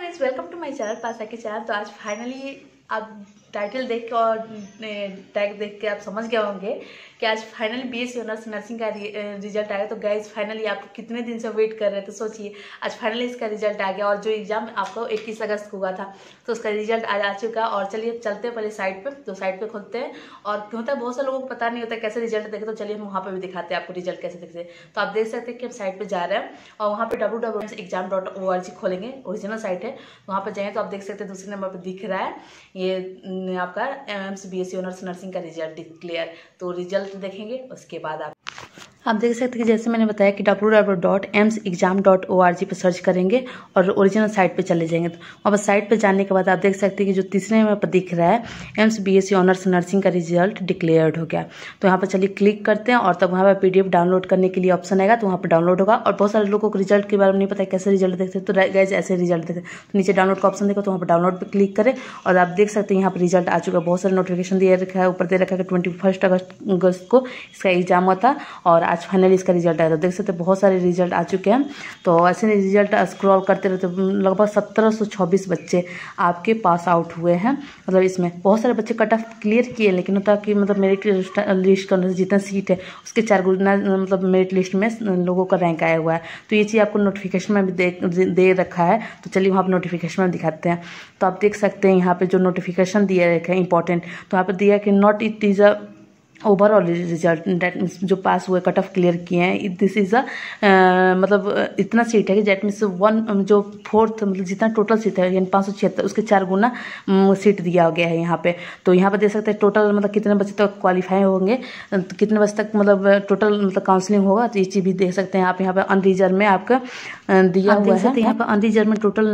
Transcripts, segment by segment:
Guys, welcome to my channel पासा के channel. तो आज फाइनली आप टाइटल देख के और टैग देख के आप समझ गए होंगे कि आज फाइनली बीएससी ऑनर्स नर्सिंग का रिजल्ट आ गया। तो गाइस फाइनली आप कितने दिन से वेट कर रहे थे, सोचिए आज फाइनली इसका रिजल्ट आ गया। और जो एग्जाम आपको 21 अगस्त को हुआ था तो उसका रिजल्ट आज आ चुका। और चलिए चलते हैं पहले साइट पे, तो साइट पे खोलते हैं। और होता है बहुत सारे लोगों को पता नहीं होता कैसे रिजल्ट देखे, तो चलिए हम वहाँ पर भी दिखाते हैं आपको रिजल्ट कैसे दिखते हैं। तो आप देख सकते हैं कि हम साइट पर जा रहे हैं और वहाँ पर www.exam.org खोलेंगे, ओरिजिनल साइट है। वहाँ पर जाएँ तो आप देख सकते हैं दूसरे नंबर पर दिख रहा है ये आपका एम्स बीएससी ऑनर्स नर्सिंग का रिजल्ट डिक्लेयर। तो रिजल्ट देखेंगे उसके बाद आप देख सकते हैं कि जैसे मैंने बताया कि www.emsexam.org पर सर्च करेंगे और ओरिजिनल साइट पे चले जाएंगे। तो वहाँ पर साइट पे जाने के बाद आप देख सकते हैं कि जो तीसरे नंबर पर दिख रहा है एम्स बीएससी ऑनर्स नर्सिंग का रिजल्ट डिक्लेयर्ड हो गया। तो यहाँ पर चलिए क्लिक करते हैं और तब वहाँ पर PDF डाउनलोड करने के लिए ऑप्शन आएगा, तो वहाँ पर डाउनलोड होगा। और बहुत सारे लोगों को रिजल्ट के बारे में नहीं पता है कैसे रिजल्ट देखते हैं, तो गाइस ऐसे रिजल्ट देखते हैं। तो नीचे डाउनलोड का ऑप्शन देखो, तो वहाँ पर डाउनलोड पर क्लिक करें और आप देख सकते हैं यहाँ पर रिजल्ट आ चुका है। बहुत सारे नोटिफिकेशन दिया रखा है, ऊपर दे रखा है कि 21 अगस्त को इसका एग्जाम हुआ था और आज फाइनली इसका रिजल्ट आया। तो देख सकते हैं बहुत सारे रिजल्ट आ चुके हैं। तो ऐसे रिजल्ट स्क्रॉल करते रहते लगभग 1726 बच्चे आपके पास आउट हुए हैं। मतलब इसमें बहुत सारे बच्चे कट ऑफ क्लियर किए, लेकिन होता कि मतलब मेरिट लिस्ट का जितना सीट है उसके 4 गुना मतलब मेरिट लिस्ट में लोगों का रैंक आया हुआ है। तो ये चीज़ आपको नोटिफिकेशन में भी दे रखा है। तो चलिए वहाँ पर नोटिफिकेशन में दिखाते हैं। तो आप देख सकते हैं यहाँ पे जो नोटिफिकेशन दिया रखा है इंपॉर्टेंट, तो यहाँ पर दिया कि not it is a overall result, that means जो पास हुए कट ऑफ क्लियर किए हैं, दिस इज़ अ मतलब इतना सीट है कि डेट मीन्स 1 जो 4th मतलब जितना टोटल सीट है यानी 576 उसके 4 गुना सीट दिया गया है यहाँ पे। तो यहाँ पे देख सकते हैं टोटल मतलब कितने बच्चे तक क्वालिफाई होंगे, तो कितने बच्चे तक मतलब टोटल मतलब काउंसलिंग होगा। तो ये चीज़ भी देख सकते हैं आप। यहाँ पे अनरिजर्व में आपका दिया हुआ है। यहाँ पर अनरिजर्व में टोटल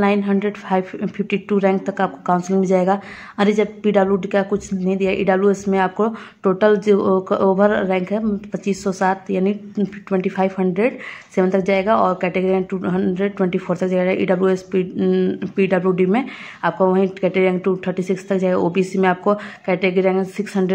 952 रैंक तक आपको काउंसलिंग में जाएगा। अनरिजर्व PWD का कुछ नहीं दिया। EWS में आपको टोटल ओवर रैंक है 2507 यानी 2507 तक जाएगा और कैटेगरी रैंक 224 तक जाएगा। EWS PWD में आपको वहीं कैटेगरी रैंक 236 तक जाएगा। OBC में आपको कैटेगरी रैंक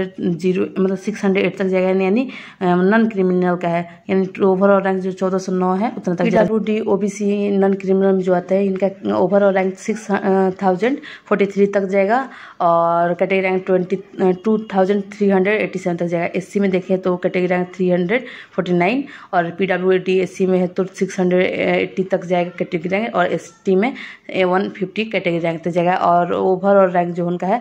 608 तक जाएगा, यानी नॉन क्रिमिनल का है, यानी ओवरऑल रैंक जो 1409 है उतना तक। PWD OBC नॉन क्रिमिनल में जो आता है इनका ओवरऑल रैंक 6043 तक जाएगा और कैटेगरी रैंक 2387 तक जाएगा। SC में देखें तो कैटेगरी रैंक 349 और PWD SC में है तो 680 तक जाएगा कैटेगरी रैंक और ST में 150 कैटेगरी रैंक तक जाएगा और ओवरऑल रैंक जो उनका है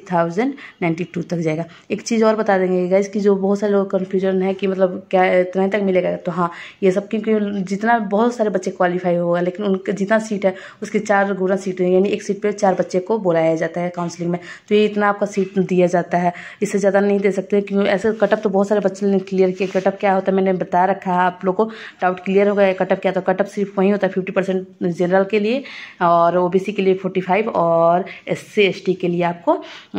6092 तक जाएगा। एक चीज़ और बता देंगे गाइस कि जो बहुत सारे लोग कन्फ्यूजन है कि मतलब क्या इतना तक मिलेगा, तो हाँ ये सब क्योंकि जितना बहुत सारे बच्चे क्वालिफाई होगा लेकिन उनका जितना सीट है उसके 4 गुना सीट है, यानी एक सीट पे 4 बच्चे को बुलाया जाता है काउंसलिंग में। तो ये इतना आपका सीट दिया जाता है, इससे ज़्यादा नहीं दे सकते क्योंकि ऐसे कटअप तो बहुत सारे बच्चे ने क्लियर किए। कटअप क्या होता है मैंने बता रखा है आप लोग को, डाउट क्लियर हो गया कटअप क्या। तो कटअप सिर्फ वही होता है 50% जनरल के लिए और OBC के लिए 45 और SC ST के लिए आपको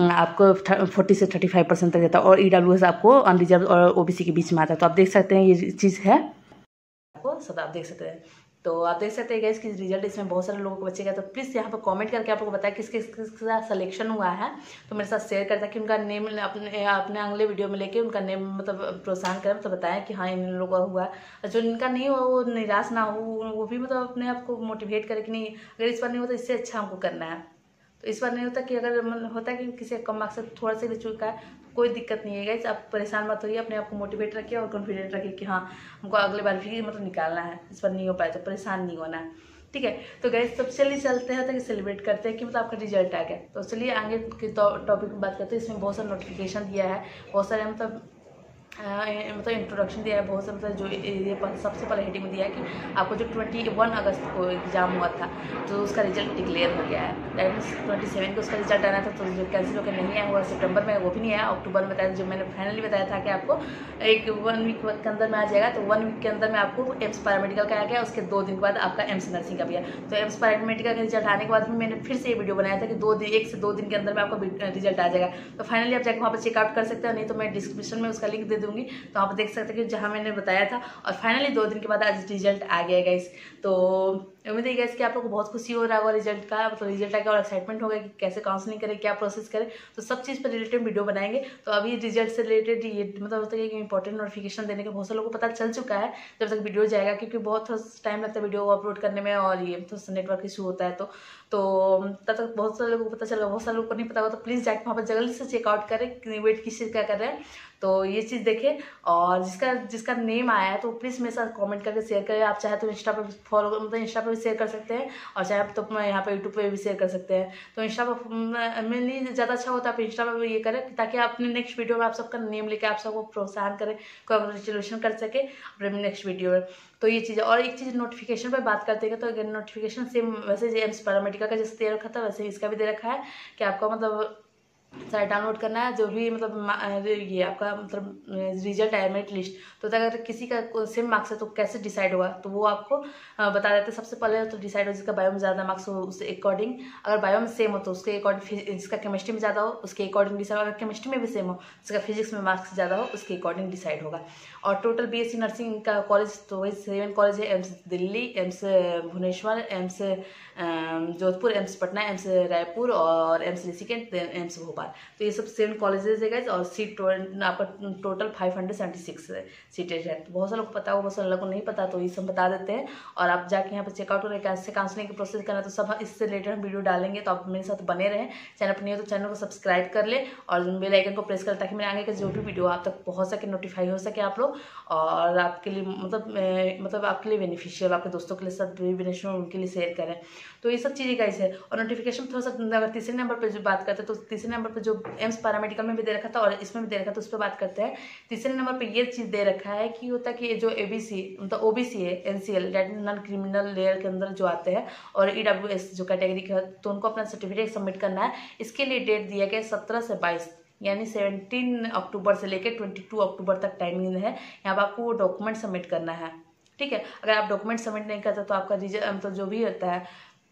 40 से 35% तक देता है और EWS आपको अनरिजर्व और OBC के बीच में आता है। तो आप देख सकते हैं ये चीज़ है आपको सब आप देख सकते हैं। तो आप देख सकते हैं गाइस कि रिजल्ट इसमें बहुत सारे लोगों को बचेगा। तो प्लीज़ यहाँ पर कमेंट करके आप लोगों को बताया किसका सिलेक्शन हुआ है, तो मेरे साथ शेयर करता है कि उनका नेम अपने अगले वीडियो में लेके उनका नेम मतलब प्रोत्साहन करें, तो बताएं कि हाँ इन लोगों का हुआ। जो इनका नहीं हुआ वो निराश ना हो, वो भी मतलब अपने आप को मोटिवेट करे कि नहीं अगर इस बार नहीं होता इससे अच्छा हमको करना है। तो इस बार नहीं होता कि अगर होता है कि किसी कम मार्क्स से थोड़ा सा भी चूका है तो कोई दिक्कत नहीं है गाइस, आप परेशान मत होइए, अपने आप को मोटिवेट रखिए और कॉन्फिडेंट रखिए कि हाँ हमको अगले बार भी मतलब निकालना है, इस बार नहीं हो पाया तो परेशान नहीं होना है, ठीक है। तो गाइस तब चलिए चलते हैं कि सेलिब्रेट करते हैं कि मतलब आपका रिजल्ट आ गया। तो चलिए आगे के टॉपिक में बात करते हैं। इसमें बहुत सारा नोटिफिकेशन दिया है, बहुत सारे मतलब इंट्रोडक्शन दिया है, बहुत से मतलब जो ये सबसे पहले हेडिंग में दिया है कि आपको जो 21 अगस्त को एग्जाम हुआ था तो उसका रिजल्ट डिक्लेयर हो गया है। दैट मीन्स 27 को उसका रिजल्ट आना था, तो जो कैंसिल होकर नहीं आया हुआ सितंबर में वो भी नहीं आया, अक्टूबर में बताया। जो मैंने फाइनली बताया था कि आपको 1 वीक के अंदर में आ जाएगा, तो 1 वीक के अंदर में आपको एम्स पैरामेडिकल का आ गया, उसके 2 दिन के बाद आपका एम्स नर्सिंग का भी है। तो एम्स पैरामेडिकल का रिजल्ट आने के बाद मैंने फिर से ये वीडियो बनाया था कि 1 से 2 दिन के अंदर में आपका रिजल्ट आ जाएगा। तो फाइनली आप जाकर वहाँ पर चेकआउट कर सकते हो, नहीं तो मैं डिस्क्रिप्शन में उसका लिंक दे दूँगी, तो आप देख सकते हैं कि जहाँ मैंने बताया था। और फाइनली 2 दिन के बाद आज रिजल्ट आ गया गाइस। तो उम्मीद है गाइस कि आप लोग को बहुत खुशी हो रहा होगा रिजल्ट का, मतलब रिजल्ट आएगा और एक्साइटमेंट होगा कि कैसे काउंसलिंग करें, क्या प्रोसेस करें, तो सब चीज़ पर रिलेटेड वीडियो बनाएंगे। तो अभी रिजल्ट से रिलेटेड ये मतलब होता है कि इंपॉर्टेंट नोटिफिकेशन देने के बहुत से लोगों को पता चल चुका है जब तक वीडियो जाएगा, क्योंकि बहुत टाइम लगता है वीडियो अपलोड करने में और ये तो नेटवर्क इशू होता है। तो तब तक बहुत सारे लोगों को पता चलेगा, बहुत सारे लोगों को नहीं पता होगा, तो प्लीज़ जाके वहाँ पर जल्दी से चेकआउट करें वेट किस चीज़ का कर रहे हैं। तो ये चीज़ देखें और जिसका नेम आया है तो प्लीज़ मेरे साथ कमेंट करके शेयर करें। आप चाहे तो इंस्टा पर फॉलो मतलब इंस्टा पर भी शेयर कर सकते हैं और चाहे आप तो यहाँ पर यूट्यूब पे भी शेयर कर सकते हैं। तो इंस्टा पर मेनली ज़्यादा अच्छा होता है आप इंस्टा पर ये करें ताकि आप अपने नेक्स्ट वीडियो में आप सबका नेम लेके आप सबको प्रोत्साहन करें, कॉन्ग्रेचुलेशन कर सके अपने नेक्स्ट वीडियो में। तो ये चीज़ है। और एक चीज़ नोटिफिकेशन पर बात करते हैं तो अगर नोटिफिकेशन सेम वैसे एम्स पैरामेडिकल का जैसे दे रखा था वैसे इसका भी दे रखा है कि आपका मतलब सारा डाउनलोड करना है जो भी मतलब ये आपका मतलब रिजल्ट है मेरिट लिस्ट। तो अगर किसी का सेम मार्क्स है तो कैसे डिसाइड होगा तो वो आपको बता देते हैं। सबसे पहले तो डिसाइड हो जिसका बायो में ज़्यादा मार्क्स हो उसके अकॉर्डिंग, अगर बायो में सेम हो तो उसके अकॉर्डिंग, जिसका केमिस्ट्री में ज़्यादा हो उसके अकॉर्डिंग डिसाइड, अगर केमिस्ट्री में भी सेम हो जिसका फिजिक्स में मार्क्स ज़्यादा हो उसके अकॉर्डिंग डिसाइड होगा। और टोटल BSc नर्सिंग का कॉलेज तो वही 7 कॉलेज है, एम्स दिल्ली, एम्स भुवनेश्वर, एम्स जोधपुर, एम्स पटना, एम्स रायपुर और एम्स ऋषिकेश, एम्स भोपाल। तो ये सब 7 कॉलेजेस है गाइस और सीट आपका टोटल 576 सीटें है। तो बहुत सारे लोग पता हो, बहुत सारे लोगों को नहीं पता, तो ये सब बता देते हैं। और आप जाके यहाँ पर चेकआउट करें कैसे काउंसलिंग की प्रोसेस करना है, तो सब इससे रिलेटेड हम वीडियो डालेंगे। तो आप मेरे साथ बने रहें। चैनल पर नहीं हो तो चैनल को सब्सक्राइब कर ले और बेल आइकन को प्रेस करें ताकि मेरे आगे का जो भी वीडियो आप तक पहुँच सके, नोटिफाई हो सके आप लोग, और आपके लिए मतलब आपके लिए बेनिफिशियल, आपके दोस्तों के लिए सब बेनिफिशियल उनके लिए शेयर करें। तो ये सब चीज़ें गाइस है। और नोटिफिकेशन थोड़ा सा अगर तीसरे नंबर पर जो बात करते हैं तो तीसरे नंबर पर जो एम्स पैरामेडिकल में भी दे रखा था और इसमें भी दे रखा था उस पर बात करते हैं। तीसरे नंबर पर ये चीज़ दे रखा है कि होता है कि जो ABC मतलब OBC है, NCL नॉन क्रिमिनल लेयर के अंदर जो आते हैं और EWS जो कैटेगरी का, तो उनको अपना सर्टिफिकेट सबमिट करना है। इसके लिए डेट दिया गया 17 से 22 यानी 17 अक्टूबर से लेकर 22 अक्टूबर तक टाइमिंग है। यहाँ पर आपको वो डॉक्यूमेंट सबमिट करना है, ठीक है। अगर आप डॉक्यूमेंट सबमिट नहीं करते तो आपका मतलब जो भी होता है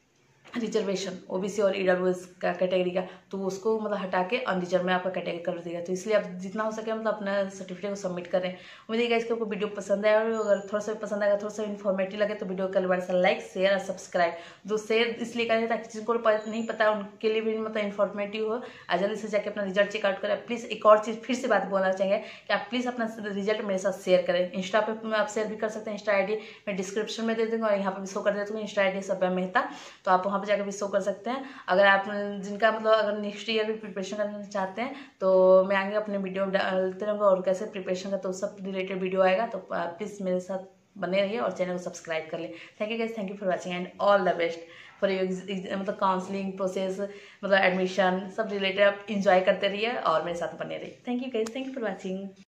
रिजर्वेशन OBC और EWS का कैटेगरी का, तो उसको मतलब हटा के अनरिजर्व में आपका कैटेगरी कर देगा। तो इसलिए आप जितना हो सके मतलब अपना सर्टिफिकेट को सबमिट करें। उम्मीद है इसको आपको वीडियो पसंद आया, और अगर थोड़ा सा पसंद आएगा, थोड़ा सा इन्फॉर्मेटिव लगे तो वीडियो को बार से लाइक, शेयर और सब्सक्राइब। जो शेयर इसलिए करें ताकि जिनको नहीं पता उनके लिए भी मतलब इन्फॉर्मेटिव हो। जल्दी से जाके अपना रिजल्ट चेकआउट करें। प्लीज़ एक और चीज़ फिर से बात बोलना चाहिए कि आप प्लीज़ अपना रिजल्ट मेरे साथ शेयर करें। इंस्टा पे आप शेयर भी कर सकते हैं, इंस्टा ID मैं डिस्क्रिप्शन में दे दूँगा और यहाँ पर भी शो कर देती हूँ इंस्टा ID सभ्या मेहता, तो आप वहाँ पर जाकर भी शो कर सकते हैं। अगर आप जिनका मतलब अगर नेक्स्ट ईयर भी प्रिपरेशन करना चाहते हैं तो मैं आगे अपने वीडियो डालते रहूँगा और कैसे प्रिपरेशन का तो सब रिलेटेड वीडियो आएगा। तो प्लीज़ मेरे साथ बने रहिए और चैनल को सब्सक्राइब कर ले। Thank you guys, thank you for watching and all the best for your मतलब काउंसलिंग प्रोसेस, मतलब एडमिशन सब रिलेटेड आप इंजॉय करते रहिए और मेरे साथ बने रहिए। Thank you guys, thank you for watching.